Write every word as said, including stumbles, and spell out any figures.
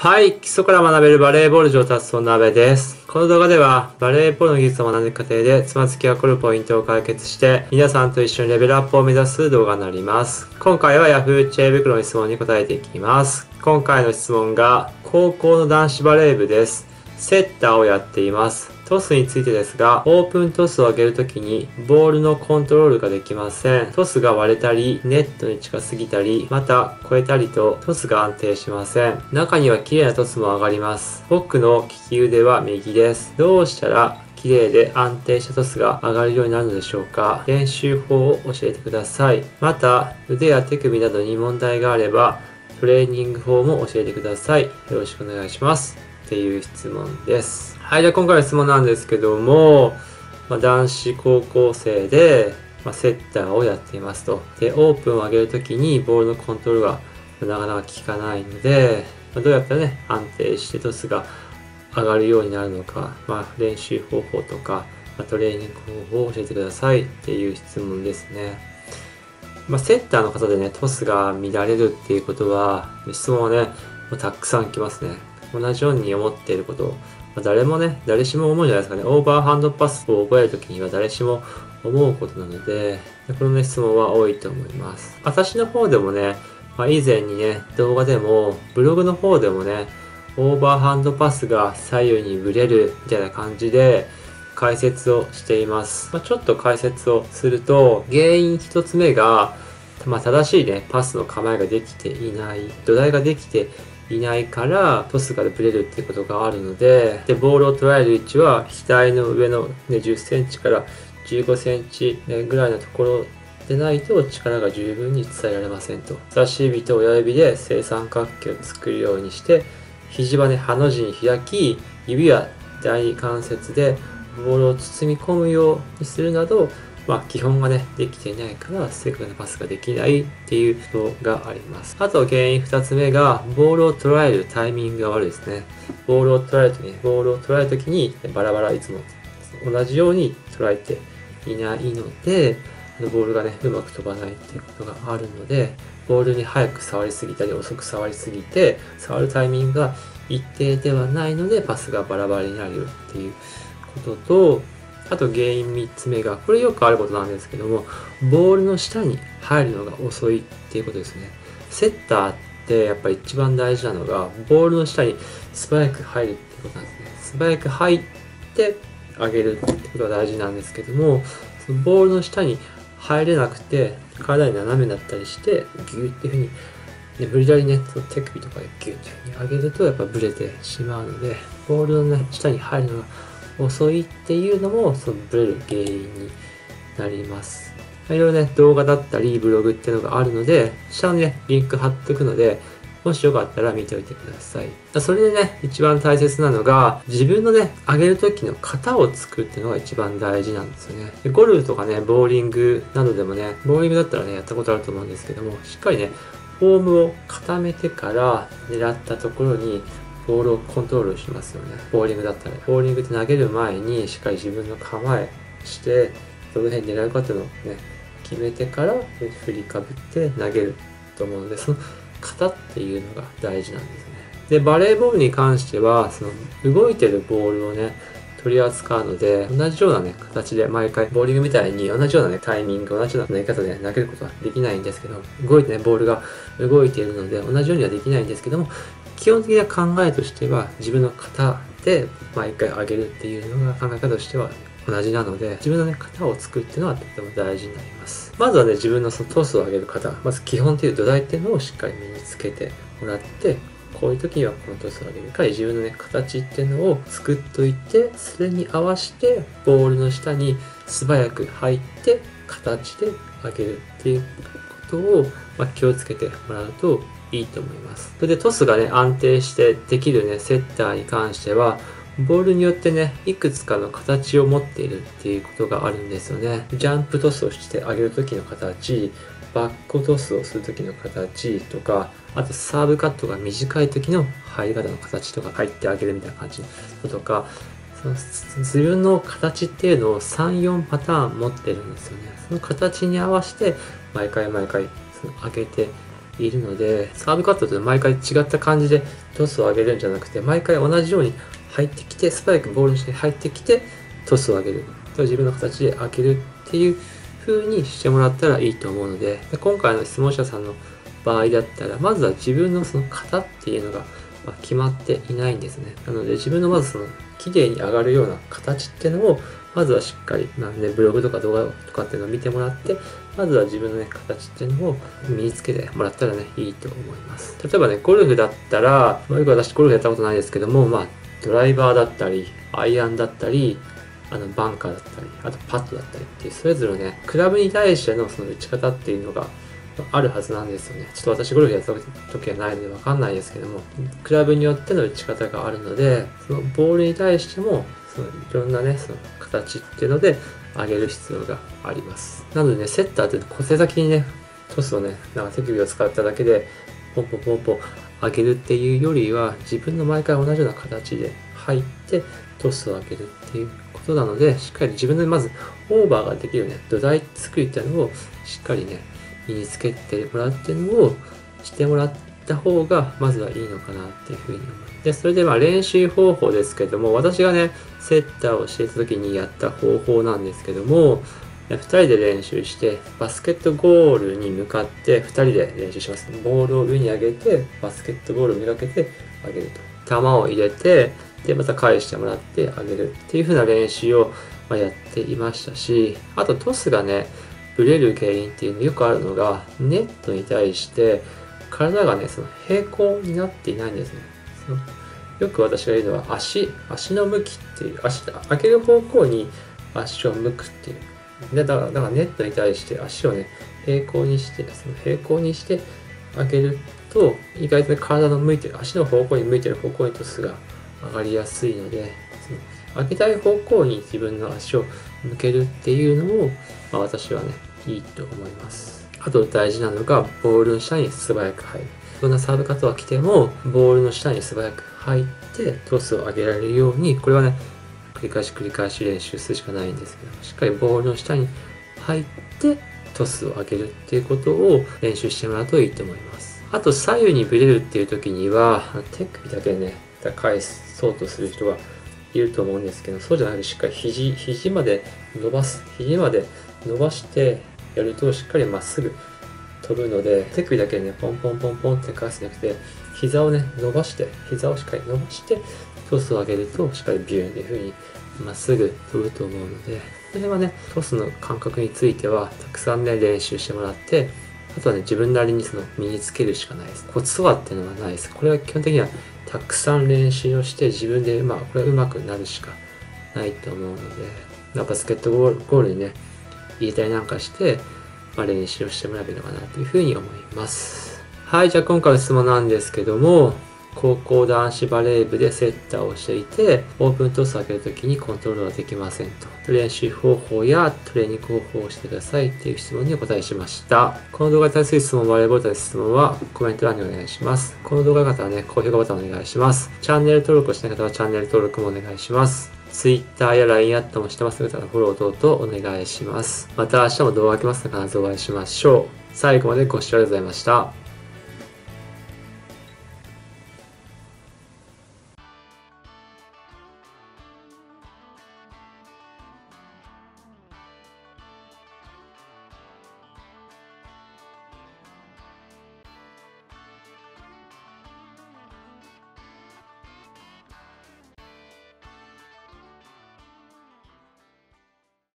はい。基礎から学べるバレーボール上達の鍋です。この動画では、バレーボールの技術を学んでいく過程で、つまずきが起こるポイントを解決して、皆さんと一緒にレベルアップを目指す動画になります。今回は Yahoo! 知恵袋の質問に答えていきます。今回の質問が、高校の男子バレー部です。セッターをやっています。トスについてですが、オープントスを上げるときに、ボールのコントロールができません。トスが割れたり、ネットに近すぎたり、また超えたりと、トスが安定しません。中には綺麗なトスも上がります。僕の利き腕は右です。どうしたら綺麗で安定したトスが上がるようになるのでしょうか。練習法を教えてください。また、腕や手首などに問題があれば、トレーニング法も教えてください。よろしくお願いします。っていう質問です。はい、じゃあ今回の質問なんですけども、まあ、男子高校生で、まあ、セッターをやっていますと。で、オープンを上げるときにボールのコントロールがなかなか効かないので、まあ、どうやったらね、安定してトスが上がるようになるのか、まあ、練習方法とか、まあ、トレーニング方法を教えてくださいっていう質問ですね。まあ、セッターの方でね、トスが乱れるっていうことは、質問はね、もうたくさん来ますね。同じように思っていることを、まあ、誰もね、誰しも思うんじゃないですかね。オーバーハンドパスを覚えるときには誰しも思うことなので、この、ね、質問は多いと思います。私の方でもね、まあ、以前にね、動画でも、ブログの方でもね、オーバーハンドパスが左右にブレるみたいな感じで解説をしています。まあ、ちょっと解説をすると、原因一つ目が、まあ、正しいね、パスの構えができていない、土台ができていないからトスがブレるっていうことがあるので、で、ボールを捉える位置は額の上の、ね、じゅっセンチからじゅうごセンチぐらいのところでないと力が十分に伝えられませんと。人差し指と親指で正三角形を作るようにして、肘はね、ハの字に開き、指は第二関節でボールを包み込むようにするなど、まあ基本がね、できていないから正確なパスができないっていうのがあります。あと原因二つ目が、ボールを捉えるタイミングが悪いですね。ボールを捉えるときに、ボールを捉えるときにバラバラいつも同じように捉えていないので、ボールがね、うまく飛ばないっていうことがあるので、ボールに早く触りすぎたり遅く触りすぎて、触るタイミングが一定ではないので、パスがバラバラになるっていうことと、あと原因みっつめが、これよくあることなんですけども、ボールの下に入るのが遅いっていうことですね。セッターってやっぱり一番大事なのが、ボールの下に素早く入るってことなんですね。素早く入って上げるってことが大事なんですけども、そのボールの下に入れなくて、体に斜めだったりして、ギューっていうふうに、ね、無理やりね、その手首とかでギューっていうふうに上げるとやっぱブレてしまうので、ボールの、ね、下に入るのが遅いっていうのもそのブレる原因になります。いろいろね、動画だったりブログっていうのがあるので、下にね、リンク貼っとくので、もしよかったら見ておいてください。それでね、一番大切なのが、自分のね、上げる時の型を作るっていうのが一番大事なんですよね。でゴルフとかね、ボーリングなどでもね、ボーリングだったらね、やったことあると思うんですけども、しっかりね、フォームを固めてから狙ったところにボールをコントロールしますよね。ボーリングだったら。ボーリングって投げる前にしっかり自分の構えして、どの辺狙うかっていうのをね、決めてから振りかぶって投げると思うので、その型っていうのが大事なんですね。で、バレーボールに関しては、その動いてるボールをね、取り扱うので、同じようなね、形で毎回、ボーリングみたいに同じようなね、タイミング、同じような投げ方で投げることはできないんですけど、動いてね、ボールが動いているので、同じようにはできないんですけども、基本的な考えとしては、自分の型で毎回上げるっていうのが考え方としては同じなので、自分のね、型を作るっていうのはとても大事になります。まずはね、自分のそのトスを上げる型、まず基本っていう土台っていうのをしっかり身につけてもらって、こういう時にはこのトスを上げるか、自分のね、形っていうのを作っといて、それに合わせて、ボールの下に素早く入って、形で上げるっていうことを、まあ、気をつけてもらうといいと思います。それでトスがね、安定してできるね、セッターに関しては、ボールによってね、いくつかの形を持っているっていうことがあるんですよね。ジャンプトスをして上げる時の形、バックトスをする時の形とか、あとサーブカットが短い時の入り方の形とか入ってあげるみたいな感じとか、その自分の形っていうのをさん、よんパターン持ってるんですよね。その形に合わせて毎回毎回その上げているので、サーブカットって毎回違った感じでトスを上げるんじゃなくて、毎回同じように入ってきて、素早くボールにして入ってきて、トスを上げる。自分の形で上げるっていう風にしてもらったらいいと思うので、今回の質問者さんの場合だったら、まずは自分のその型っていうのが決まっていないんですね。なので自分のまずその綺麗に上がるような形っていうのを、まずはしっかり、まあね、ブログとか動画とかっていうのを見てもらって、まずは自分のね、形っていうのを身につけてもらったらね、いいと思います。例えばね、ゴルフだったら、まあ、よく私ゴルフやったことないですけども、まあ、ドライバーだったり、アイアンだったり、あの、バンカーだったり、あとパットだったりっていう、それぞれね、クラブに対してのその打ち方っていうのがあるはずなんですよね。ちょっと私ゴルフやった時はないのでわかんないですけども、クラブによっての打ち方があるので、そのボールに対しても、そのいろんなね、その形っていうので上げる必要があります。なのでね、セッターって小手先にね、トスをね、なんか手首を使っただけで、ポンポンポンポン上げるっていうよりは、自分の毎回同じような形で入って、トスを上げるっていうことなので、しっかり自分でまずオーバーができるね、土台作りっていうのをしっかりね、身につけてもらうっていうのをしてもらった方が、まずはいいのかなっていうふうに思います。で、それでまあ練習方法ですけども、私がね、セッターをしていた時にやった方法なんですけども、ふたりで練習して、バスケットゴールに向かってふたりで練習します。ボールを上に上げて、バスケットゴールをめがけて上げると。球を入れて、で、また返してもらって上げるっていう風な練習をやっていましたし、あとトスがね、ブレる原因っていうのよくあるのが、ネットに対して体がね、その平行になっていないんですね。そのよく私が言うのは足、足の向きっていう、足、上げる方向に足を向くっていう。でだから、だからネットに対して足をね、平行にして、その平行にして上げると、意外とね、体の向いてる、足の方向に向いてる方向にトスが上がりやすいので、その上げたい方向に自分の足を向けるっていうのを、まあ、私はね、いいと思います。あと大事なのが、ボールの下に素早く入る。どんなサーブカットが来ても、ボールの下に素早く入って、トスを上げられるように、これはね、繰り返し繰り返し練習するしかないんですけども、しっかりボールの下に入って、トスを上げるっていうことを練習してもらうといいと思います。あと、左右にブレるっていう時には、手首だけね、返そうとする人がいると思うんですけど、そうじゃなくてしっかり肘、肘まで伸ばす。肘まで伸ばしてやるとしっかりまっすぐ飛ぶので、手首だけでね、ポンポンポンポンって返すんじゃなくて、膝をね、伸ばして、膝をしっかり伸ばして、トスを上げるとしっかりビューンっていう風にまっすぐ飛ぶと思うので、これはね、トスの感覚についてはたくさんね、練習してもらって、あとはね、自分なりにその身につけるしかないです。コツとかっていうのはないです。これは基本的にはたくさん練習をして自分で、まあ、これは上手くなるしかないと思うので、バスケットゴール、ゴールにね、入れたりなんかして、まあ、練習をしてもらえばいいのかなというふうに思います。はい、じゃあ今回の質問なんですけども、高校男子バレー部でセッターをしていて、オープントスを上げるときにコントロールができませんと。練習方法やトレーニング方法をしてくださいっていう質問にお答えしました。この動画に対する質問、バレーボールの質問はコメント欄にお願いします。この動画の方はね、高評価ボタンお願いします。チャンネル登録をしない方はチャンネル登録もお願いします。Twitter や ライン アットもしてますので、フォロー等々お願いします。また明日も動画が来ますので必ずお会いしましょう。最後までご視聴ありがとうございました。